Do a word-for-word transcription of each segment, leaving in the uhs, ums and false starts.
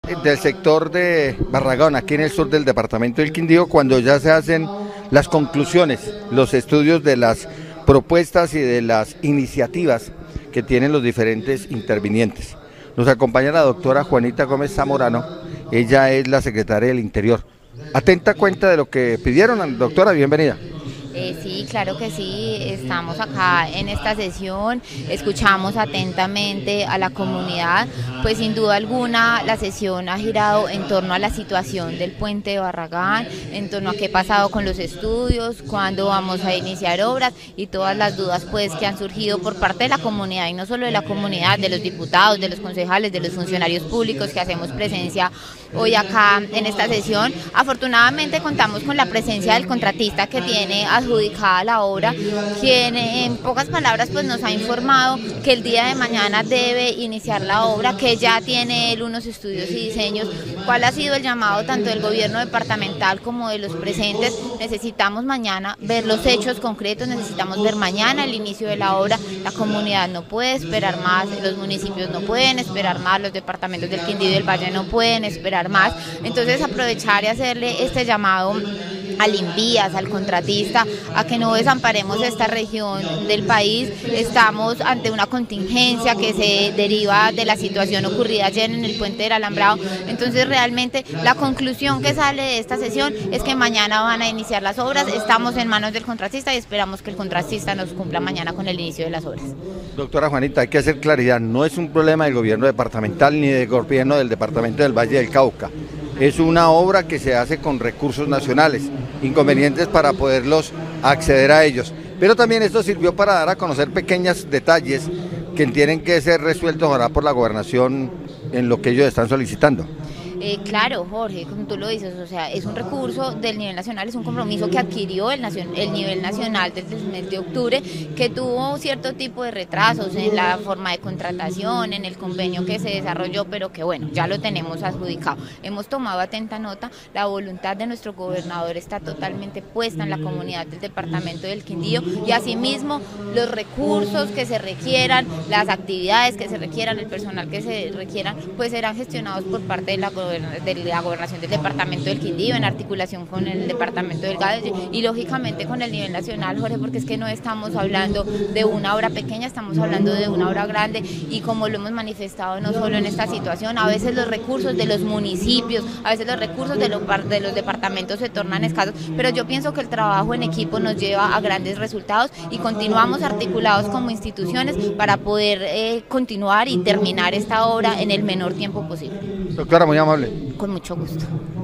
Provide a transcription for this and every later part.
del sector de Barragán, aquí en el sur del departamento del Quindío, cuando ya se hacen las conclusiones, los estudios de las propuestas y de las iniciativas que tienen los diferentes intervinientes. Nos acompaña la doctora Juanita Gómez Zamorano, ella es la secretaria del Interior. Atenta cuenta de lo que pidieron, doctora, bienvenida. Eh, sí, claro que sí, estamos acá en esta sesión, escuchamos atentamente a la comunidad, pues sin duda alguna la sesión ha girado en torno a la situación del puente de Barragán, en torno a qué ha pasado con los estudios, cuándo vamos a iniciar obras y todas las dudas pues que han surgido por parte de la comunidad, y no solo de la comunidad, de los diputados, de los concejales, de los funcionarios públicos que hacemos presencia hoy acá en esta sesión. Afortunadamente contamos con la presencia del contratista que tiene adjudicada la obra, quien en pocas palabras pues nos ha informado que el día de mañana debe iniciar la obra, que ya tiene él unos estudios y diseños. ¿Cuál ha sido el llamado tanto del gobierno departamental como de los presentes? Necesitamos mañana ver los hechos concretos, necesitamos ver mañana el inicio de la obra. La comunidad no puede esperar más, los municipios no pueden esperar más, los departamentos del Quindío y del Valle no pueden esperar más. Entonces aprovechar y hacerle este llamado al Invías, al contratista, a que no desamparemos esta región del país. Estamos ante una contingencia que se deriva de la situación ocurrida ayer en el puente del Alambrado. Entonces realmente la conclusión que sale de esta sesión es que mañana van a iniciar las obras. Estamos en manos del contratista y esperamos que el contratista nos cumpla mañana con el inicio de las obras. Doctora Juanita, hay que hacer claridad, no es un problema del gobierno departamental ni del gobierno del departamento del Valle del Cauca. Es una obra que se hace con recursos nacionales, inconvenientes para poderlos acceder a ellos. Pero también esto sirvió para dar a conocer pequeños detalles que tienen que ser resueltos ahora por la gobernación en lo que ellos están solicitando. Eh, claro, Jorge, como tú lo dices, o sea, es un recurso del nivel nacional, es un compromiso que adquirió el, nacion el nivel nacional desde el mes de octubre, que tuvo cierto tipo de retrasos en la forma de contratación, en el convenio que se desarrolló, pero que bueno, ya lo tenemos adjudicado. Hemos tomado atenta nota, la voluntad de nuestro gobernador está totalmente puesta en la comunidad del departamento del Quindío, y asimismo los recursos que se requieran, las actividades que se requieran, el personal que se requieran, pues serán gestionados por parte de la de la gobernación del departamento del Quindío en articulación con el departamento del Valle y lógicamente con el nivel nacional, Jorge, porque es que no estamos hablando de una obra pequeña, estamos hablando de una obra grande, y como lo hemos manifestado no solo en esta situación, a veces los recursos de los municipios, a veces los recursos de los, de los departamentos se tornan escasos, pero yo pienso que el trabajo en equipo nos lleva a grandes resultados y continuamos articulados como instituciones para poder eh, continuar y terminar esta obra en el menor tiempo posible. Doctora, muy amable. Con mucho gusto.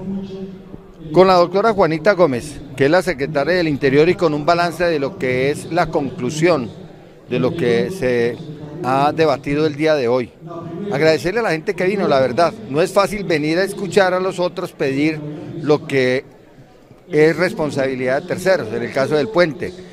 Con la doctora Juanita Gómez, que es la secretaria del Interior, y con un balance de lo que es la conclusión de lo que se ha debatido el día de hoy. Agradecerle a la gente que vino, la verdad, no es fácil venir a escuchar a los otros pedir lo que es responsabilidad de terceros, en el caso del puente.